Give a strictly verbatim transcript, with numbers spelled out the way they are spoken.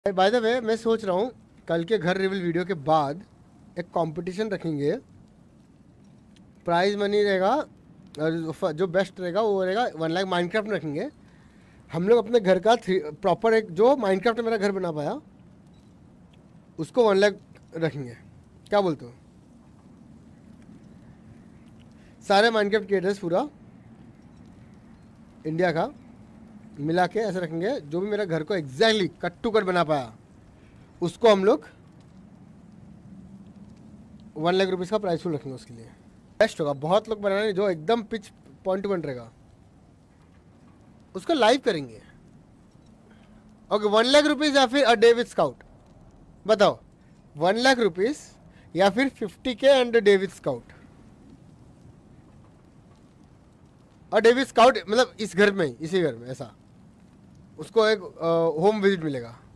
By the way मैं सोच रहा हूँ कल के घर रिवील वीडियो के बाद एक कंपटीशन रखेंगे। प्राइज मनी रहेगा और जो बेस्ट रहेगा वो रहेगा वन लाख माइनक्राफ्ट में रखेंगे। हम लोग अपने घर का थ्री प्रॉपर एक जो माइनक्राफ्ट में मेरा घर बना पाया उसको वन लाख रखेंगे। क्या बोलते हो? सारे माइनक्राफ्ट क्रिएटर्स पूरा इंडिया का मिला के ऐसे रखेंगे। जो भी मेरा घर को एग्जैक्टली कट टू कट बना पाया उसको हम लोग वन लाख रुपीज़ का प्राइस फुल रखेंगे। उसके लिए बेस्ट होगा। बहुत लोग बनाने जो एकदम पिच पॉइंट टू पॉइंट रहेगा उसको लाइव करेंगे। ओके, वन लाख रुपीज़ या फिर अ डे विद स्काउट? बताओ, वन लाख रुपीज़ या फिर फिफ्टी के एंड डे विद स्काउट? और डे विद स्काउट मतलब इस घर में ही, इसी घर में ऐसा उसको एक होम विजिट मिलेगा।